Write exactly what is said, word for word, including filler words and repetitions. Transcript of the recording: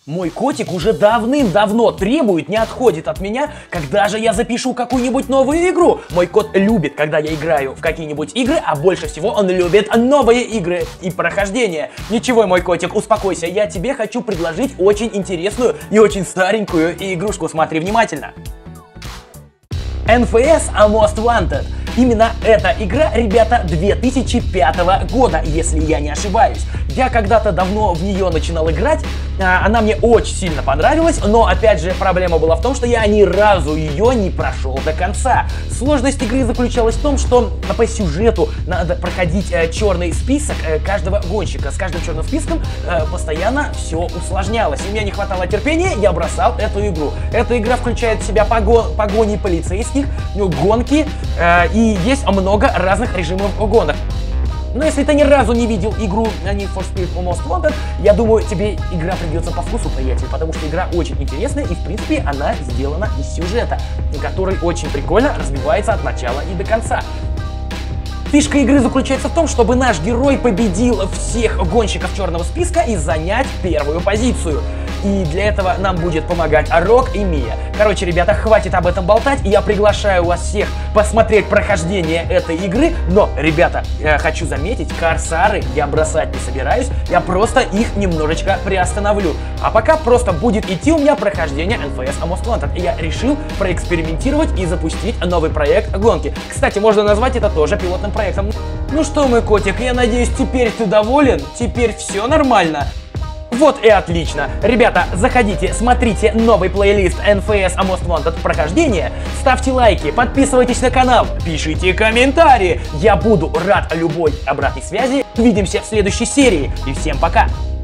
Мой котик уже давным-давно требует, не отходит от меня, когда же я запишу какую-нибудь новую игру. Мой кот любит, когда я играю в какие-нибудь игры, а больше всего он любит новые игры и прохождения. Ничего, мой котик, успокойся, я тебе хочу предложить очень интересную и очень старенькую игрушку. Смотри внимательно. эн эф эс Most Wanted. Именно эта игра, ребята, две тысячи пятого года, если я не ошибаюсь. Я когда-то давно в нее начинал играть, она мне очень сильно понравилась, но опять же проблема была в том, что я ни разу ее не прошел до конца. Сложность игры заключалась в том, что по сюжету надо проходить черный список каждого гонщика. С каждым черным списком постоянно все усложнялось. У меня не хватало терпения, я бросал эту игру. Эта игра включает в себя погон, погони полицейских, гонки и есть много разных режимов гонок. Но если ты ни разу не видел игру Need for Speed Most Wanted, я думаю, тебе игра придется по вкусу, приятель, потому что игра очень интересная и, в принципе, она сделана из сюжета, который очень прикольно развивается от начала и до конца. Фишка игры заключается в том, чтобы наш герой победил всех гонщиков черного списка и занять первую позицию. И для этого нам будет помогать Рок и Мия. Короче, ребята, хватит об этом болтать. Я приглашаю вас всех посмотреть прохождение этой игры. Но, ребята, я хочу заметить, корсары я бросать не собираюсь. Я просто их немножечко приостановлю. А пока просто будет идти у меня прохождение эн эф эс Most Wanted. И я решил проэкспериментировать и запустить новый проект гонки. Кстати, можно назвать это тоже пилотным проектом. Ну что, мой котик, я надеюсь, теперь ты доволен? Теперь все нормально? Вот и отлично. Ребята, заходите, смотрите новый плейлист эн эф эс Most Wanted прохождения, ставьте лайки, подписывайтесь на канал, пишите комментарии. Я буду рад любой обратной связи. Увидимся в следующей серии и всем пока.